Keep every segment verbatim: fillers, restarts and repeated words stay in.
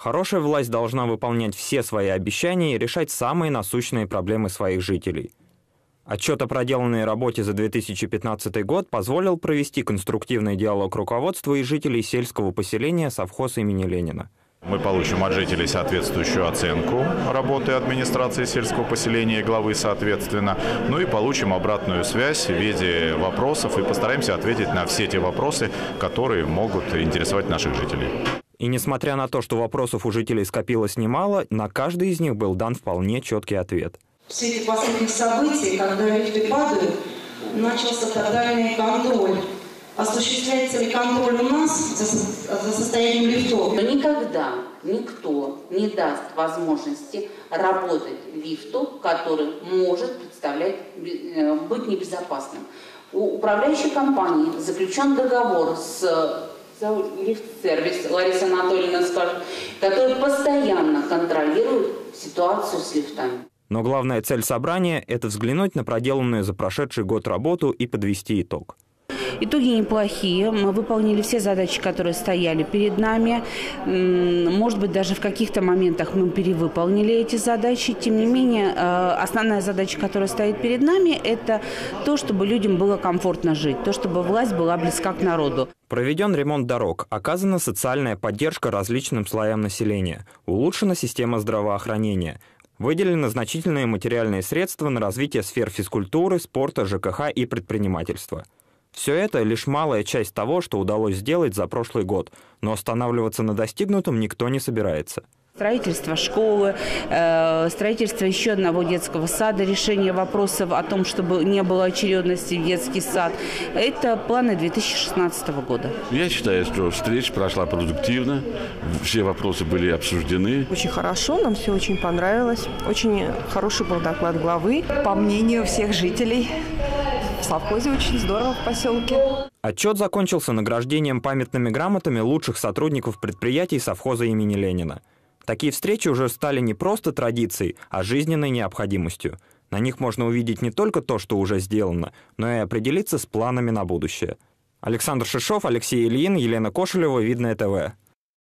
Хорошая власть должна выполнять все свои обещания и решать самые насущные проблемы своих жителей. Отчет о проделанной работе за две тысячи пятнадцатый год позволил провести конструктивный диалог руководства и жителей сельского поселения совхоза имени Ленина. Мы получим от жителей соответствующую оценку работы администрации сельского поселения и главы соответственно. Ну и получим обратную связь в виде вопросов и постараемся ответить на все те вопросы, которые могут интересовать наших жителей. И несмотря на то, что вопросов у жителей скопилось немало, на каждый из них был дан вполне четкий ответ. В свете последних событий, когда лифты падают, начался тотальный контроль. Осуществляется ли контроль у нас за, за состоянием лифтов? Но никогда никто не даст возможности работать лифту, который может представлять, быть небезопасным. У управляющей компании заключен договор с лифт-сервис, Лариса Анатольевна скажет, который постоянно контролирует ситуацию с лифтами. Но главная цель собрания – это взглянуть на проделанную за прошедший год работу и подвести итог. Итоги неплохие. Мы выполнили все задачи, которые стояли перед нами. Может быть, даже в каких-то моментах мы перевыполнили эти задачи. Тем не менее, основная задача, которая стоит перед нами, это то, чтобы людям было комфортно жить, то, чтобы власть была близка к народу. Проведен ремонт дорог, оказана социальная поддержка различным слоям населения, улучшена система здравоохранения. Выделены значительные материальные средства на развитие сфер физкультуры, спорта, ЖКХ и предпринимательства. Все это лишь малая часть того, что удалось сделать за прошлый год, но останавливаться на достигнутом никто не собирается. Строительство школы, э, строительство еще одного детского сада, решение вопросов о том, чтобы не было очередности в детский сад. Это планы две тысячи шестнадцатого года. Я считаю, что встреча прошла продуктивно, все вопросы были обсуждены. Очень хорошо, нам все очень понравилось. Очень хороший был доклад главы. По мнению всех жителей, в совхозе очень здорово в поселке. Отчет закончился награждением памятными грамотами лучших сотрудников предприятий совхоза имени Ленина. Такие встречи уже стали не просто традицией, а жизненной необходимостью. На них можно увидеть не только то, что уже сделано, но и определиться с планами на будущее. Александр Шишов, Алексей Ильин, Елена Кошелева, Видное ТВ.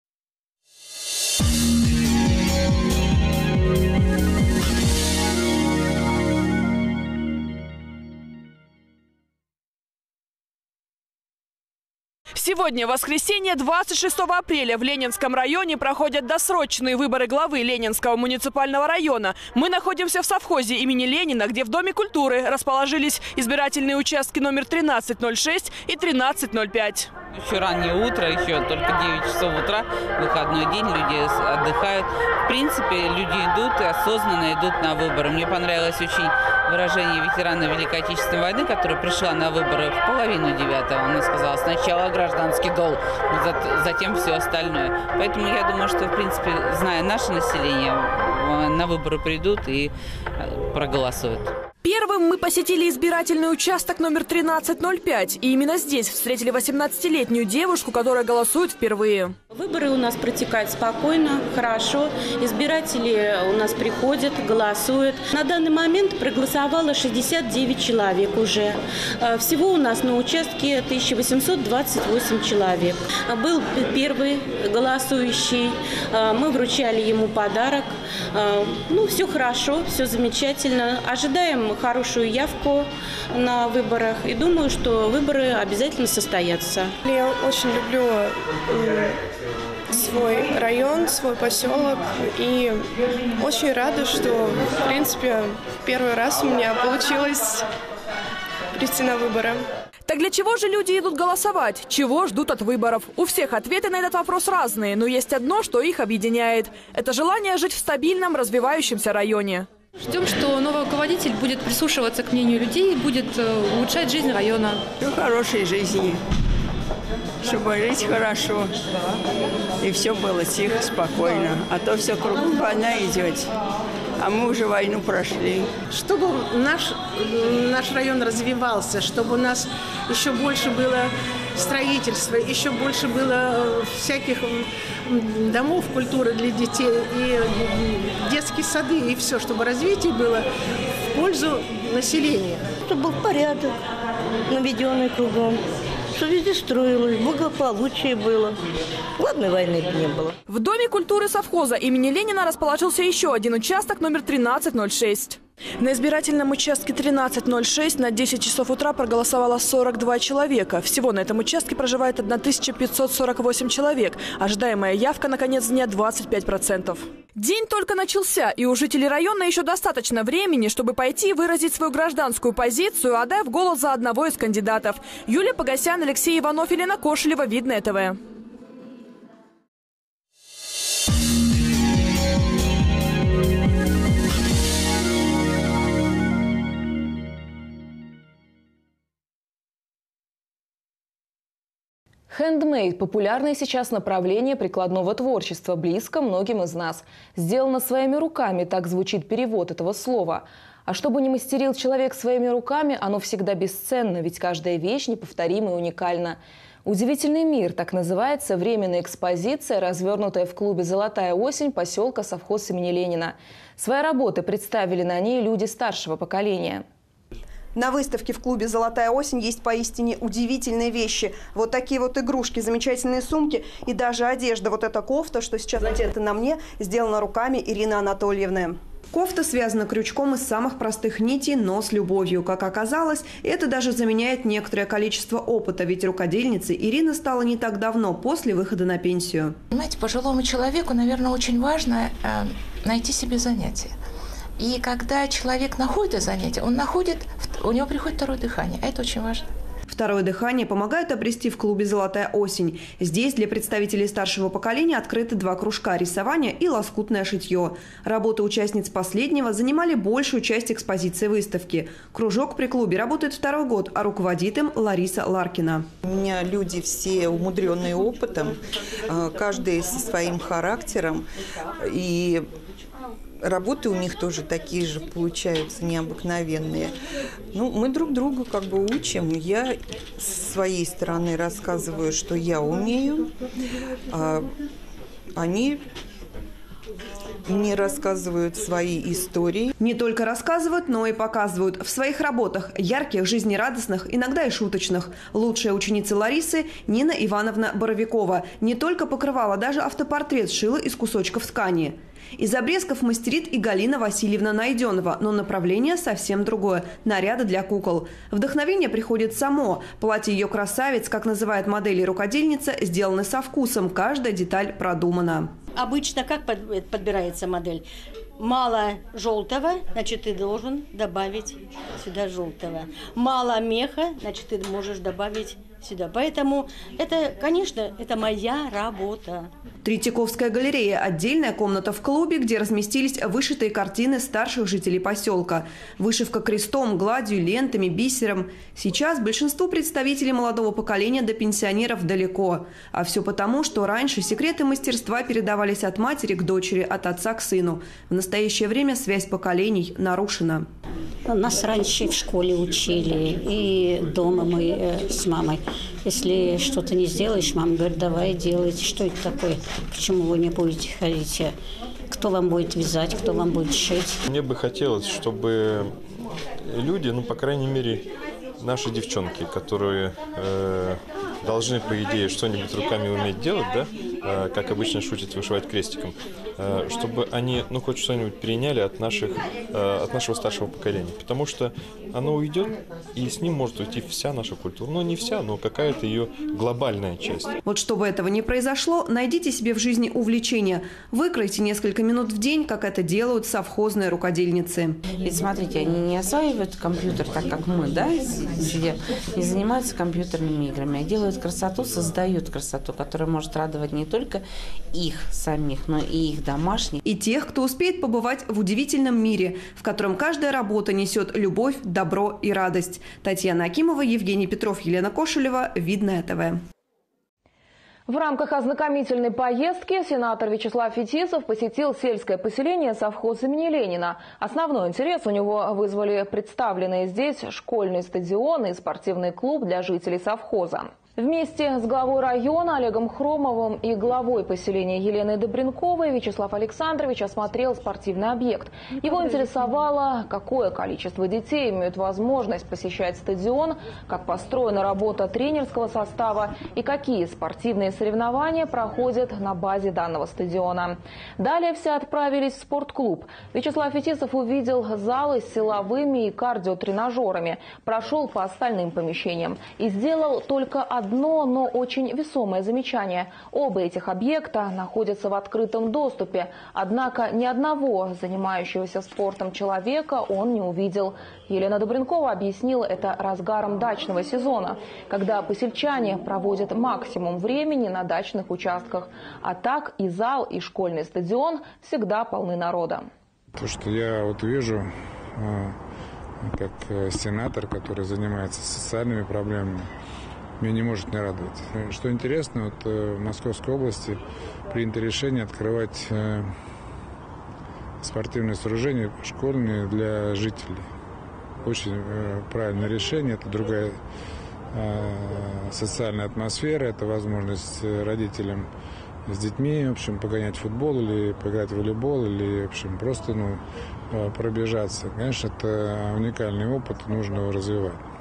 Сегодня, воскресенье, двадцать шестого апреля, в Ленинском районе проходят досрочные выборы главы Ленинского муниципального района. Мы находимся в совхозе имени Ленина, где в Доме культуры расположились избирательные участки номер тринадцать ноль шесть и тринадцать ноль пять. Еще раннее утро, еще только девять часов утра, выходной день, люди отдыхают. В принципе, люди идут и осознанно идут на выборы. Мне понравилось очень выражение ветерана Великой Отечественной войны, которая пришла на выборы в половину девятого. Она сказала: сначала гражданский долг, затем все остальное. Поэтому я думаю, что, в принципе, зная наше население, на выборы придут и проголосуют. Первым мы посетили избирательный участок номер тринадцать ноль пять. И именно здесь встретили восемнадцатилетнюю девушку, которая голосует впервые. Выборы у нас протекают спокойно, хорошо. Избиратели у нас приходят, голосуют. На данный момент проголосовало шестьдесят девять человек уже. Всего у нас на участке тысяча восемьсот двадцать восемь человек. Был первый голосующий. Мы вручали ему подарок. Ну, все хорошо, все замечательно. Ожидаем хорошую явку на выборах. И думаю, что выборы обязательно состоятся. Я очень люблю свой район, свой поселок. И очень рада, что, в принципе, первый раз у меня получилось прийти на выборы. Так для чего же люди идут голосовать? Чего ждут от выборов? У всех ответы на этот вопрос разные, но есть одно, что их объединяет. Это желание жить в стабильном, развивающемся районе. Ждем, что новый руководитель будет прислушиваться к мнению людей, будет улучшать жизнь района. Ну, хорошей жизни, чтобы жить хорошо. И все было тихо, спокойно. А то все кругом война идет. А мы уже войну прошли. Чтобы наш, наш район развивался, чтобы у нас еще больше было строительства, еще больше было всяких домов культуры для детей, и детские сады, и все, чтобы развитие было в пользу населения. Чтобы был порядок наведенный кругом, Все везде строилось, благополучие было. Главной войны не было. В Доме культуры совхоза имени Ленина расположился еще один участок номер тринадцать ноль шесть. На избирательном участке тринадцать ноль шесть на десять часов утра проголосовало сорок два человека. Всего на этом участке проживает тысяча пятьсот сорок восемь человек. Ожидаемая явка на конец дня двадцать пять процентов. День только начался, и у жителей района еще достаточно времени, чтобы пойти выразить свою гражданскую позицию, отдав голос за одного из кандидатов. Юлия Погосян, Алексей Иванов, Елена Кошелева, Видное ТВ. Хендмейд – популярное сейчас направление прикладного творчества, близко многим из нас. «Сделано своими руками» – так звучит перевод этого слова. А чтобы не мастерил человек своими руками, оно всегда бесценно, ведь каждая вещь неповторима и уникальна. «Удивительный мир» – так называется временная экспозиция, развернутая в клубе «Золотая осень» поселка совхоз имени Ленина. Свои работы представили на ней люди старшего поколения. На выставке в клубе «Золотая осень» есть поистине удивительные вещи. Вот такие вот игрушки, замечательные сумки и даже одежда. Вот эта кофта, что сейчас надета на мне, сделана руками Ирины Анатольевны. Кофта связана крючком из самых простых нитей, но с любовью. Как оказалось, это даже заменяет некоторое количество опыта, ведь рукодельницей Ирина стала не так давно, после выхода на пенсию. Понимаете, пожилому человеку, наверное, очень важно э, найти себе занятие. И когда человек находит занятие, он находит, у него приходит второе дыхание, а это очень важно. Второе дыхание помогают обрести в клубе «Золотая осень». Здесь для представителей старшего поколения открыты два кружка – рисование и лоскутное шитье. Работы участниц последнего занимали большую часть экспозиции выставки. Кружок при клубе работает второй год, а руководит им Лариса Ларкина. У меня люди все умудренные опытом, каждый со своим характером. И работы у них тоже такие же получаются, необыкновенные. Ну, мы друг друга как бы учим. Я с своей стороны рассказываю, что я умею, а они мне рассказывают свои истории. Не только рассказывают, но и показывают. В своих работах ярких, жизнерадостных, иногда и шуточных. Лучшая ученица Ларисы – Нина Ивановна Боровикова. Не только покрывала, даже автопортрет сшила из кусочков ткани. Из обрезков мастерит и Галина Васильевна Найденова, но направление совсем другое – наряды для кукол. Вдохновение приходит само. Платье ее красавиц, как называет модель и рукодельница, сделаны со вкусом. Каждая деталь продумана. Обычно как подбирается модель? Мало желтого, значит, ты должен добавить сюда желтого. Мало меха, значит, ты можешь добавить сюда. Поэтому это, конечно, это моя работа. Третьяковская галерея – отдельная комната в клубе, где разместились вышитые картины старших жителей поселка. Вышивка крестом, гладью, лентами, бисером. Сейчас большинству представителей молодого поколения до пенсионеров далеко. А все потому, что раньше секреты мастерства передавались от матери к дочери, от отца к сыну. В настоящее время связь поколений нарушена. Нас раньше в школе учили, и дома мы э, с мамой. Если что-то не сделаешь, мама говорит, давай делайте. Что это такое? Почему вы не будете ходить? Кто вам будет вязать, кто вам будет шить? Мне бы хотелось, чтобы люди, ну, по крайней мере, наши девчонки, которые э, должны, по идее, что-нибудь руками уметь делать, да, э, как обычно шутят, вышивать крестиком, э, чтобы они, ну, хоть что-нибудь переняли от, наших, э, от нашего старшего поколения. Потому что оно уйдет, и с ним может уйти вся наша культура. Ну, не вся, но какая-то ее глобальная часть. Вот чтобы этого не произошло, найдите себе в жизни увлечение. Выкройте несколько минут в день, как это делают совхозные рукодельницы. Ведь смотрите, они не осваивают компьютер так, как мы, да, не занимаются компьютерными играми, а делают красоту, создают красоту, которая может радовать не только их самих, но и их домашних. И тех, кто успеет побывать в удивительном мире, в котором каждая работа несет любовь, добро и радость. Татьяна Акимова, Евгений Петров, Елена Кошелева, Видное ТВ. В рамках ознакомительной поездки сенатор Вячеслав Фетисов посетил сельское поселение совхоз имени Ленина. Основной интерес у него вызвали представленные здесь школьный стадион и спортивный клуб для жителей совхоза. Вместе с главой района Олегом Хромовым и главой поселения Еленой Добренковой Вячеслав Александрович осмотрел спортивный объект. Его интересовало, какое количество детей имеют возможность посещать стадион, как построена работа тренерского состава и какие спортивные соревнования проходят на базе данного стадиона. Далее все отправились в спортклуб. Вячеслав Фетисов увидел залы с силовыми и кардиотренажерами, прошел по остальным помещениям и сделал только одно Одно, но очень весомое замечание. Оба этих объекта находятся в открытом доступе. Однако ни одного занимающегося спортом человека он не увидел. Елена Добренкова объяснила это разгаром дачного сезона, когда посельчане проводят максимум времени на дачных участках. А так и зал, и школьный стадион всегда полны народа. То, что я вот вижу, как сенатор, который занимается социальными проблемами, меня не может не радовать. Что интересно, вот в Московской области принято решение открывать спортивные сооружения школьные для жителей. Очень правильное решение, это другая социальная атмосфера, это возможность родителям с детьми, в общем, погонять в футбол или поиграть в волейбол, или, в общем, просто, ну, пробежаться. Конечно, это уникальный опыт, нужно его развивать.